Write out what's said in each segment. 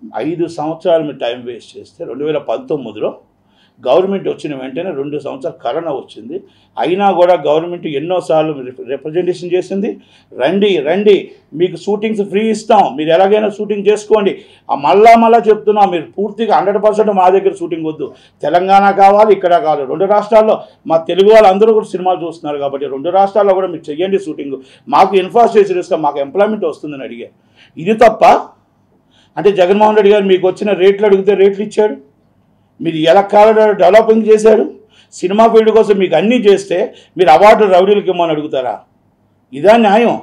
5 సంవత్సరాలు మీరు time waste చేస్తే 2019లో గవర్నమెంట్ వచ్చిన వెంటనే 2 సంవత్సరాలు కరోనా వచ్చింది. అయినా కూడా గవర్నమెంట్ ఎన్నోసార్లు రిప్రజెంటేషన్ చేసింది, రండి మీకు షూటింగ్స్ ఫ్రీ ఇస్తాం, మీరు ఎలాగైనా షూటింగ్ చేసుకోండి. మళ్ళా చెప్తున్నాం, మీరు పూర్తిగా 100% మా దగ్గర షూటింగ్ వద్దు, తెలంగాణ కావాలి, ఇక్కడ కావాలి. 2 రాష్ట్రాల్లో మా తెలుగు వాళ్ళు అందరూ కూడా సినిమాలు చూస్తున్నారు కాబట్టి 2 రాష్ట్రాల్లో కూడా మీరు చెయ్యండి షూటింగ్, మాకు ఇన్ఫ్రాస్ట్రక్చర్ ఇస్తాం, మాకు ఎంప్లాయ్మెంట్ వస్తుందని అడిగారు. ఇది తప్ప అంటే జగన్మోహన్ రెడ్డి గారు మీకు వచ్చిన రేట్లు అడిగితే రేట్లు ఇచ్చాడు, మీరు ఎలా కావాలో డెవలపింగ్ చేశాడు. సినిమా ఫీల్డ్ కోసం మీకు అన్నీ చేస్తే మీరు అవార్డులు రౌడీలకి ఇమ్మని అడుగుతారా? ఇదా న్యాయం?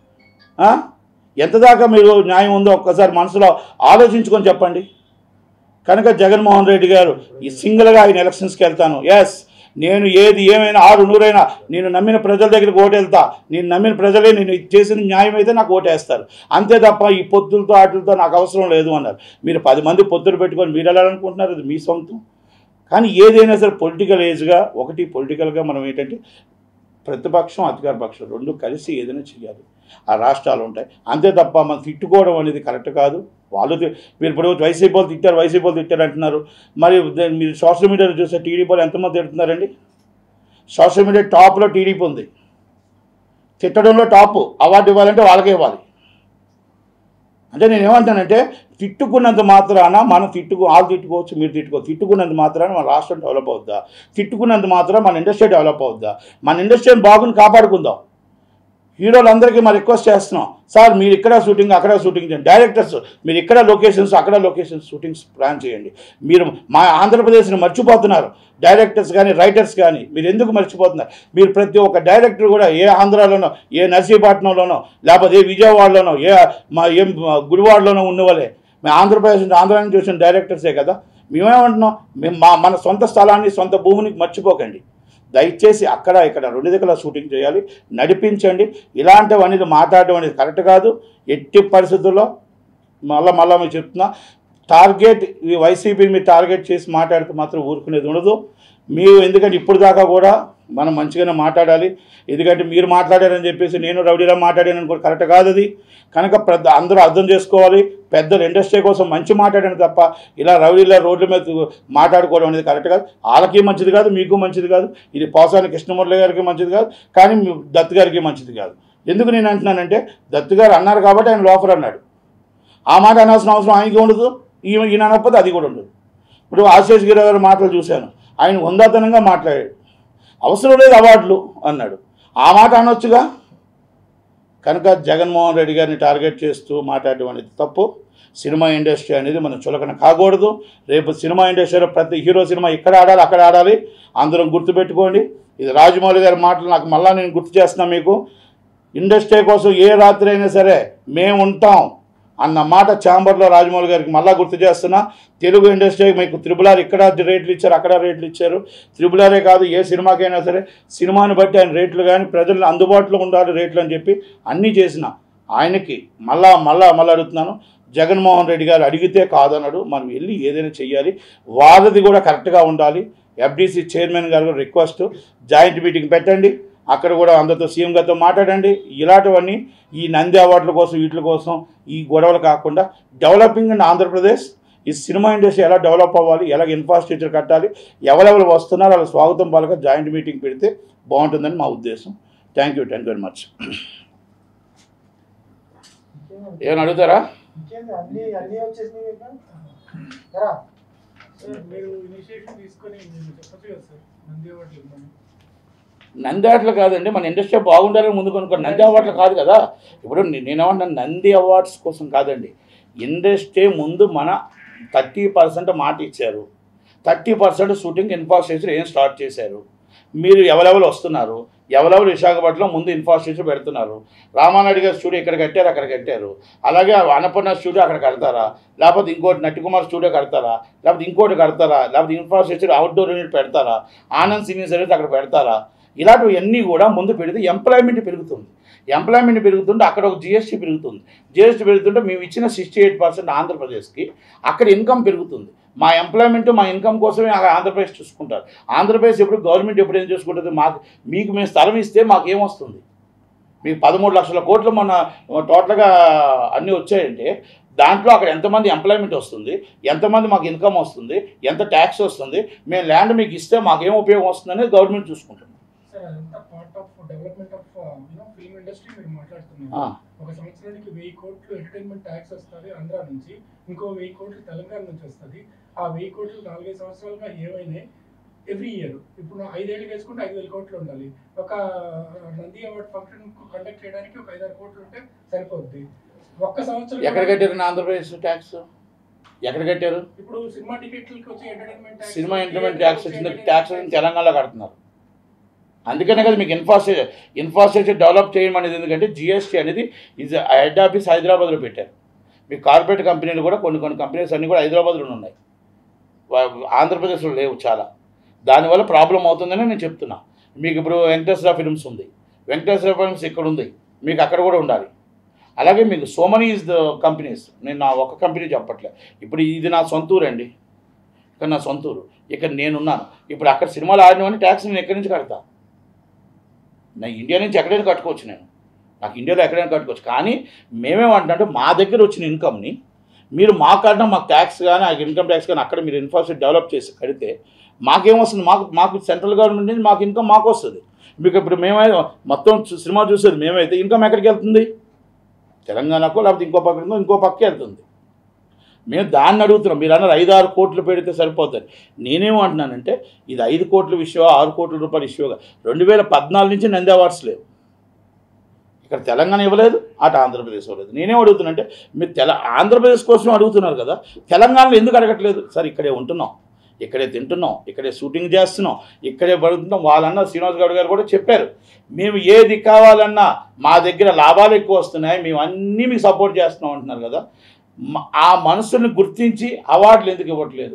ఎంత దాకా మీరు న్యాయం ఉందో ఒక్కసారి మనసులో ఆలోచించుకొని చెప్పండి. కనుక జగన్మోహన్ రెడ్డి గారు ఈ సింగిల్గా ఆయన ఎలక్షన్స్కి వెళ్తాను, ఎస్ నేను ఏది ఏమైనా 600 నేను నమ్మిన ప్రజల దగ్గరికి ఓటు వెళ్తా, నేను నమ్మిన ప్రజలే నేను చేసిన న్యాయం అయితే నాకు ఓటేస్తారు, అంతే తప్ప ఈ పొత్తులతో వాటితో నాకు అవసరం లేదు అన్నారు. మీరు 10 మంది పొత్తులు పెట్టుకొని మీరు వెళ్ళాలనుకుంటున్నారు, అది మీ సొంతం. కానీ ఏదైనా సరే పొలిటికల్ ఏజ్గా ఒకటి పొలిటికల్గా మనం ఏంటంటే ప్రతిపక్షం అధికార పక్షం 2 కలిసి ఏదైనా చేయాలి, ఆ రాష్ట్రాలు ఉంటాయి, అంతే తప్ప మనం తిట్టుకోవడం అనేది కరెక్ట్ కాదు. వాళ్ళు మీరు ఇప్పుడు వైసీపీ వాళ్ళు తిట్టారు అంటున్నారు, మరి మీరు సోషల్ మీడియాలో చూస్తే టీడీపీ వాళ్ళు ఎంతమంది తిడుతున్నారండి? సోషల్ మీడియా టాప్లో టీడీపీ ఉంది, తిట్టడంలో టాప్, అవార్డు ఇవ్వాలంటే వాళ్ళకే ఇవ్వాలి. అంటే నేను ఏమంటానంటే తిట్టుకున్నంత మాత్రాన మనం వాళ్ళు తిట్టుకోవచ్చు, మీరు తిట్టుకున్నంత మాత్రాన మన రాష్ట్రం డెవలప్ అవుద్దా? తిట్టుకున్నంత మాత్రాన మన ఇండస్ట్రీ డెవలప్ అవుద్దా? మన ఇండస్ట్రీని బాగుని కాపాడుకుందాం. హీరోలందరికీ మనం రిక్వెస్ట్ చేస్తున్నాం, సార్ మీరు ఇక్కడ షూటింగ్ అక్కడ షూటింగ్ చేయండి, డైరెక్టర్స్ మీరు ఇక్కడ లొకేషన్స్ అక్కడ లొకేషన్స్ షూటింగ్స్ ప్లాన్ చేయండి. మీరు మా ఆంధ్రప్రదేశ్ని మర్చిపోతున్నారు, డైరెక్టర్స్ కానీ రైటర్స్ కానీ మీరు ఎందుకు మర్చిపోతున్నారు? మీరు ప్రతి ఒక్క డైరెక్టర్ కూడా ఏ ఆంధ్రాలోనో, ఏ నర్సీపట్నంలోనో, లేకపోతే ఏ విజయవాడలోనో, ఏ గుడివాడలోనో ఉన్నవాళ్ళే. మేము ఆంధ్ర నుంచి వచ్చిన డైరెక్టర్సే కదా. మేమేమంటున్నాం, మేము మన సొంత స్థలాన్ని సొంత భూమిని మర్చిపోకండి. దయచేసి అక్కడ ఇక్కడ 2 దిక్కుల షూటింగ్ చేయాలి, నడిపించండి. ఇలాంటివి అనేది మాట్లాడడం అనేది కరెక్ట్ కాదు. ఎట్టి పరిస్థితుల్లో మళ్ళా మీరు చెప్తున్నా, టార్గెట్ ఈ వైసీపీని మీరు టార్గెట్ చేసి మాట్లాడితే మాత్రం ఊరుకునేది ఉండదు. మీరు ఎందుకంటే ఇప్పుడు దాకా కూడా మనం మంచిగానే మాట్లాడాలి. ఎందుకంటే మీరు మాట్లాడారని చెప్పేసి నేను రౌడీలా మాట్లాడానని కూడా కరెక్ట్ కాదు అది. కనుక అందరూ అర్థం చేసుకోవాలి, పెద్దలు ఇండస్ట్రీ కోసం మంచి మాట్లాడాను తప్ప ఇలా రౌడీలా రోడ్ల మీద మాట్లాడుకోవడం అనేది కరెక్ట్ కాదు. వాళ్ళకి మంచిది కాదు, మీకు మంచిది కాదు. ఇది పోసాని కృష్ణమురళి గారికి మంచిది కాదు, కానీ దత్ గారికి మంచిది కాదు. ఎందుకు నేను అంటున్నానంటే దత్ గారు అన్నారు కాబట్టి ఆయన లోఫర్ అన్నాడు. ఆ మాట అనాల్సిన అవసరం ఆయనకి ఉండదు, ఈయన అనకపోతే అది కూడా ఉండదు. ఇప్పుడు ఆశీష్ గిరి గారి మాటలు చూశాను, ఆయన హుందాతనంగా మాట్లాడాడు, అవసరం లేదు అవార్డులు అన్నాడు, ఆ మాట అనొచ్చుగా. కనుక జగన్మోహన్ రెడ్డి గారిని టార్గెట్ చేస్తూ మాట్లాడడం అనేది తప్పు. సినిమా ఇండస్ట్రీ అనేది మనం చులకన కాకూడదు. రేపు సినిమా ఇండస్ట్రీలో ప్రతి హీరో సినిమా ఇక్కడ ఆడాలి, అక్కడ ఆడాలి, అందరం గుర్తుపెట్టుకోండి. ఇది రాజమౌళి గారి మాటలు నాకు మళ్ళీ నేను గుర్తు చేస్తున్నాను మీకు. ఇండస్ట్రీ కోసం ఏ రాత్రి అయినా సరే మేము ఉంటాం అన్న మాట ఛాంబర్లో రాజమౌళి గారికి మళ్ళీ గుర్తు చేస్తున్నా. తెలుగు ఇండస్ట్రీ మీకు RRR ఇక్కడ రేట్లు ఇచ్చారు, అక్కడ రేట్లు ఇచ్చారు. RRRే కాదు, ఏ సినిమాకైనా సరే సినిమాని బట్టి ఆయన రేట్లు కానీ ప్రజలు అందుబాటులో ఉండాలి రేట్లు అని చెప్పి అన్నీ చేసిన ఆయనకి మళ్ళా అడుగుతున్నాను. జగన్మోహన్ రెడ్డి గారు అడిగితే కాదన్నాడు, మనం వెళ్ళి ఏదైనా చెయ్యాలి, వాళ్ళది కూడా కరెక్ట్గా ఉండాలి. FDC చైర్మన్ గారు రిక్వెస్ట్, జాయింట్ మీటింగ్ పెట్టండి, అక్కడ కూడా అందరితో సీఎం గారితో మాట్లాడండి. ఇలాంటివన్నీ ఈ నంది అవార్డుల కోసం వీటి కోసం ఈ గొడవలు కాకుండా డెవలపింగ్ ఇన్ ఆంధ్రప్రదేశ్, ఈ సినిమా ఇండస్ట్రీ ఎలా డెవలప్ అవ్వాలి, ఎలా ఇన్ఫ్రాస్ట్రక్చర్ కట్టాలి, ఎవరెవరు వస్తున్నారో వాళ్ళ స్వాగతం పలక జాయింట్ మీటింగ్ పెడితే బాగుంటుందని మా ఉద్దేశం. Thank you very much. ఏమైనా అడుగుతారా? నంది అవార్డులు కాదండి, మన ఇండస్ట్రీ బాగుండాలని ముందు కొనుక్కోండి. నంది అవార్డులు కాదు కదా. ఇప్పుడు నేనేమంటాను, నంది అవార్డ్స్ కోసం కాదండి, ఇండస్ట్రీ ముందు మన 30% మాట ఇచ్చారు, 30% షూటింగ్ ఇన్ఫ్రాస్ట్రక్చర్ ఏం స్టార్ట్ చేశారు. మీరు ఎవరెవరు వస్తున్నారు, ఎవరెవరు విశాఖపట్నంలో ముందు ఇన్ఫ్రాస్ట్రక్చర్ పెడుతున్నారు. రామానాయుడు గారు స్టూడియో ఇక్కడ కట్టారు, అక్కడ కట్టారు. అలాగే అన్నపూర్ణ స్టూడియో అక్కడ కడతారా, లేకపోతే ఇంకోటి నట్టి కుమార్ స్టూడియో కడతారా, లేకపోతే ఇంకోటి కడతారా, లేకపోతే ఇన్ఫ్రాస్ట్రక్చర్ అవుట్డోర్ యూనిట్ పెడతారా, ఆనంద్ సినీ సర్వీస్ అక్కడ పెడతారా. ఇలాంటివన్నీ కూడా ముందు పెడితే ఎంప్లాయ్మెంట్ పెరుగుతుంది. ఎంప్లాయ్మెంట్ పెరుగుతుంటే అక్కడ ఒక GST పెరుగుతుంది. GST పెరుగుతుంటే మేము ఇచ్చిన 68% ఆంధ్రప్రదేశ్కి అక్కడ ఇన్కమ్ పెరుగుతుంది. మా ఎంప్లాయ్మెంట్ మా ఇన్కమ్ కోసమే ఆంధ్రప్రదేశ్ చూసుకుంటారు. ఆంధ్రప్రదేశ్ ఎప్పుడు గవర్నమెంట్ ఎప్పుడు ఏం చూసుకుంటుంది, మీకు మేము స్థలం ఇస్తే మాకేమొస్తుంది? మీకు 13 లక్షల కోట్లు మొన్న టోటల్గా అన్నీ వచ్చాయంటే దాంట్లో అక్కడ ఎంతమంది ఎంప్లాయ్మెంట్ వస్తుంది, ఎంతమంది మాకు ఇన్కమ్ వస్తుంది, ఎంత ట్యాక్స్ వస్తుంది, మేము ల్యాండ్ మీకు ఇస్తే మాకేం ఉపయోగం వస్తుంది అనేది గవర్నమెంట్ చూసుకుంటుంది. ఒక సంవత్సరానికి 1000 కోట్లు ఎంటర్టైన్మెంట్ ట్యాక్స్ వస్తుంది ఆంధ్ర నుంచి, ఇంకో 1000 కోట్లు తెలంగాణ నుంచి వస్తుంది. ఆ 1000 కోట్లు 4-5 సంవత్సరాలుగా ఏమైనా ఎవ్రీ ఇయర్ ఇప్పుడు 5 ఏళ్ళు వేసుకుంటే 5000 కోట్లు ఉండాలి. ఒక నంది అవార్డ్ ఫంక్షన్ కండక్ట్ చేయడానికి ఒక 5-6 కోట్లు ఉంటే సరిపోద్ది. ఒక్క సంవత్సరం ఎక్కడ కట్టారు ఆంధ్రప్రదేశ్ ట్యాక్స్? ఎక్కడ కట్టారు? ఇప్పుడు సినిమా టికెట్లకి వచ్చే entertainment tax, cinema entertainment tax వచ్చింది, ట్యాక్స్ తెలంగాణలో కడుతున్నారు. అందుకనే కదా మీకు ఇన్ఫ్రాస్ట్రక్చర్ డెవలప్ చేయమనేది. ఎందుకంటే జిఎస్టీ అనేది హెడ్ ఆఫీస్ హైదరాబాద్లో పెట్టారు. మీ కార్పొరేట్ కంపెనీలు కూడా కొన్ని కంపెనీస్ అన్నీ కూడా హైదరాబాద్లో ఉన్నాయి, ఆంధ్రప్రదేశ్లో లేవు చాలా. దానివల్ల ప్రాబ్లం అవుతుందని నేను చెప్తున్నా. మీకు ఇప్పుడు వెంకటేశ్వర ఫిల్మ్స్ ఉంది, వెంకటేశ్వర ఫిల్మ్స్ ఇక్కడ ఉంది, మీకు అక్కడ కూడా ఉండాలి. అలాగే మీకు so many is the companies. నేను నా ఒక కంపెనీ చెప్పట్లే. ఇప్పుడు ఇది నా సొంతూరు అండి, ఇక్కడ నా సొంతూరు, ఇక్కడ నేనున్నాను. ఇప్పుడు అక్కడ సినిమాలు ఆడినవని ట్యాక్స్ నేను ఎక్కడి నుంచి కడతా? నా ఇండియా నుంచి ఎక్కడైనా కట్టుకోవచ్చు, నాకు ఇండియాలో ఎక్కడైనా కట్టుకోవచ్చు. కానీ మేమేమంటున్నామంటే మా దగ్గర వచ్చిన ఇన్కమ్ని మీరు మాకన్నా మాకు ట్యాక్స్ కానీ ఆ ఇన్కమ్ ట్యాక్స్ కానీ అక్కడ మీరు ఇన్ఫ్రాస్ట్రక్చర్ డెవలప్ చేసి కడితే మాకేమొస్తుంది? మాకు సెంట్రల్ గవర్నమెంట్ నుంచి మాకు ఇన్కమ్ మాకు వస్తుంది. మీకు ఇప్పుడు మేమైతే మొత్తం సినిమా చూసేది మేమైతే ఇన్కమ్ ఎక్కడికి వెళ్తుంది? తెలంగాణకో లేకపోతే ఇంకో పక్కకి వెళ్తుంది. మేము దాన్ని అడుగుతున్నాం. మీరు అన్నారు 5-6 కోట్లు పెడితే సరిపోతుంది. నేనేమంటున్నానంటే ఇది 5 కోట్ల విషయం, 6 కోట్ల రూపాయల ఇష్యూగా 2014 నుంచి నంది అవార్డ్స్ లేవు. ఇక్కడ తెలంగాణ ఇవ్వలేదు, అటు ఆంధ్రప్రదేశ్ ఇవ్వలేదు. నేనేం అడుగుతున్నానంటే మీరు ఆంధ్రప్రదేశ్ కోసం అడుగుతున్నారు కదా, తెలంగాణలో ఎందుకు అడగట్లేదు? సార్ ఇక్కడే ఉంటున్నాం, ఇక్కడే తింటున్నాం, ఇక్కడే షూటింగ్ చేస్తున్నాం, ఇక్కడే పడుతున్నాం. వాళ్ళన్న శ్రీనివాస్ గౌడ్ గారు కూడా చెప్పారు, మేము ఏది కావాలన్నా మా దగ్గర లాభాలు ఎక్కువ వస్తున్నాయి, మేము అన్నీ మీకు సపోర్ట్ చేస్తున్నాం అంటున్నారు కదా. ఆ మనసుని గుర్తించి అవార్డులు ఎందుకు ఇవ్వట్లేదు?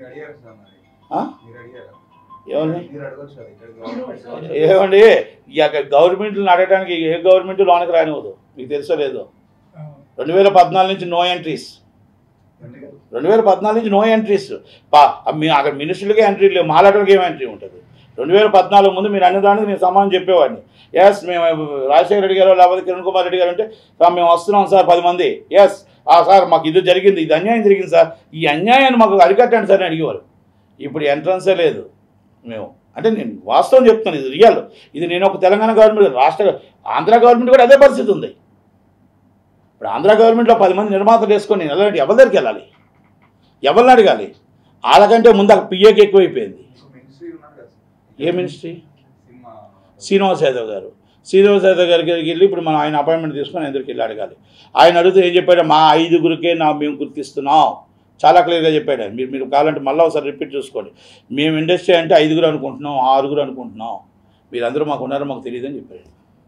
ఏమండి ఇక గవర్నమెంట్లను అడగడానికి ఏ గవర్నమెంట్ లోనికి రానివ్వదు, మీకు తెలుసో లేదో. 2014 నుంచి నో ఎంట్రీస్, 2014 నుంచి నో ఎంట్రీస్. అక్కడ మినిస్టర్లకే ఎంట్రీ లేవు, మాలాటోళ్ళకి ఏం ఎంట్రీ ఉంటుంది? 2014 ముందు మీరు అన్ని దానికి నేను సమాధానం చెప్పేవాడిని. ఎస్ మేము రాజశేఖర రెడ్డి గారు లేకపోతే కిరణ్ కుమార్ రెడ్డి గారు అంటే మేము వస్తున్నాం సార్ 10 మంది, ఎస్ సార్ మాకు ఇది జరిగింది, ఇది అన్యాయం జరిగింది సార్, ఈ అన్యాయాన్ని మాకు అరికట్టండి సార్ అని అడిగేవారు. ఇప్పుడు ఎంట్రన్సే లేదు. మేము అంటే నేను వాస్తవం చెప్తున్నాను, ఇది రియల్. ఇది నేను ఒక తెలంగాణ గవర్నమెంట్, ఆంధ్ర గవర్నమెంట్ కూడా అదే పరిస్థితి ఉంది. ఇప్పుడు ఆంధ్ర గవర్నమెంట్లో 10 మంది నిర్మాతలు వేసుకొని నేను ఎవరి దగ్గరికి వెళ్ళాలి, ఎవరిని అడగాలి? వాళ్ళకంటే ముందు అక్కడ పిఏకి ఎక్కువైపోయింది. ఏ మినిస్ట్రీ? శ్రీనివాస్ యాదవ్ గారు. శ్రీనివాస్ యాదవ్ గారికి వెళ్ళి ఇప్పుడు మనం ఆయన అపాయింట్మెంట్ తీసుకొని ఆయన దగ్గరికి వెళ్ళి అడగాలి. ఆయన అడిగితే ఏం చెప్పాడు? మా 5గురికే మేము గుర్తిస్తున్నాం, చాలా క్లియర్గా చెప్పాడు. మీరు కావాలంటే మళ్ళీ ఒకసారి రిపీట్ చూసుకోండి. మేము ఇండస్ట్రీ అంటే 5గురు అనుకుంటున్నాం, 6గురు అనుకుంటున్నాం, మీరందరూ మాకు ఉన్నారో మాకు తెలియదని చెప్పాడు.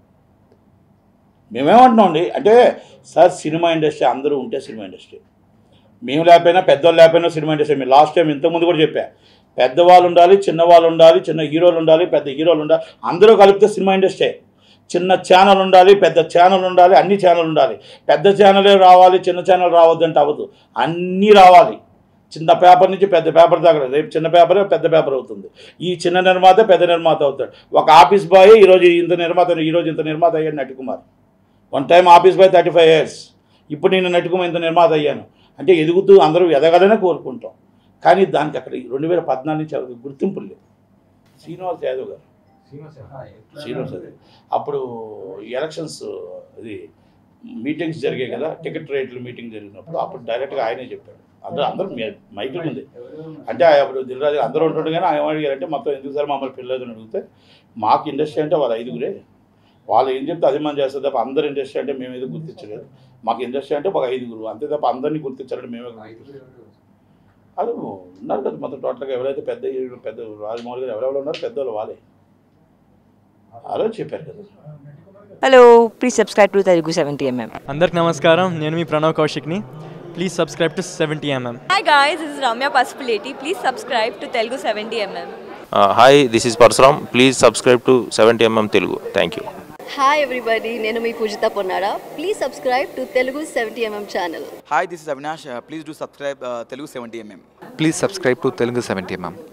మేమేమంటున్నాం అండి అంటే సార్ సినిమా ఇండస్ట్రీ అందరూ ఉంటే సినిమా ఇండస్ట్రీ, మేము లేకపోయినా పెద్దవాళ్ళు లేకపోయినా సినిమా ఇండస్ట్రీ. మీరు లాస్ట్ టైం ఇంతకుముందు కూడా చెప్పా, పెద్దవాళ్ళు ఉండాలి, చిన్నవాళ్ళు ఉండాలి, చిన్న హీరోలు ఉండాలి, పెద్ద హీరోలు ఉండాలి, అందరూ కలిపితే సినిమా ఇండస్ట్రీ. చిన్న ఛానల్ ఉండాలి, పెద్ద ఛానల్ ఉండాలి, అన్ని ఛానల్ ఉండాలి. పెద్ద ఛానలే రావాలి, చిన్న ఛానల్ రావద్దంటే అవ్వదు, అన్నీ రావాలి. చిన్న పేపర్ నుంచి పెద్ద పేపర్ దాకా, రేపు చిన్న పేపరే పెద్ద పేపర్ అవుతుంది. ఈ చిన్న నిర్మాత పెద్ద నిర్మాత అవుతాడు. ఒక ఆఫీస్ బాయ్ ఈరోజు ఇంత నిర్మాత అయ్యాడు Natti Kumar. One time office boy 35 years, ఇప్పుడు నేను నట్టి కుమార్ ఇంత నిర్మాత అయ్యాను అంటే ఎదుగుతూ అందరూ ఎదగాలనే కోరుకుంటాం. కానీ దానికి అక్కడ 2014 నుంచి గుర్తింపులు లేవు. శ్రీనివాస్ యాదవ్ గారు, శ్రీనివాస్ యాదవ్ అప్పుడు ఎలక్షన్స్ ఇది మీటింగ్స్ జరిగాయి కదా, టికెట్ రేట్లు మీటింగ్ జరిగినప్పుడు అప్పుడు డైరెక్ట్గా ఆయనే చెప్పాడు. అందరూ మైకులు ఉంది అంటే అప్పుడు దిల్రాజు అందరూ ఉంటుండే. కానీ ఆయన అడిగారంటే మొత్తం ఎందుకు సార్ మమ్మల్ని పిల్లలని అడిగితే, మాకు ఇండస్ట్రీ అంటే వాళ్ళ 5గురే, వాళ్ళు ఏం చెప్తే అది మనం చేస్తారు తప్ప అందరు ఇండస్ట్రీ అంటే మేము ఏదో గుర్తించలేదు. మాకు ఇండస్ట్రీ అంటే ఒక 5గురు అంతే తప్ప అందరినీ గుర్తించాలని మేమే అది ఉన్నారు కదా. మొత్తం టోటల్గా ఎవరైతే పెద్ద రాజమౌళి గారు ఎవరెవరు ఉన్నారు పెద్దవాళ్ళు వాళ్ళే అలా చెప్పారు కదా. Hello, please subscribe to Telugu 70mm. అందరికి నమస్కారం, నేను మీ ప్రణవ్ కౌశిక్ని. Please subscribe to 70mm. Hi guys, this is Ramya Pasupuleti. Please subscribe to Telugu 70mm. Hi, this is Parsuram. Please subscribe to 70mm Telugu. Thank you. Hi everybody, నేను మీ పూజిత Ponnara. Please subscribe to Telugu 70mm channel. Hi, this is Avinash. Please do subscribe Telugu 70mm. Please subscribe to Telugu 70mm.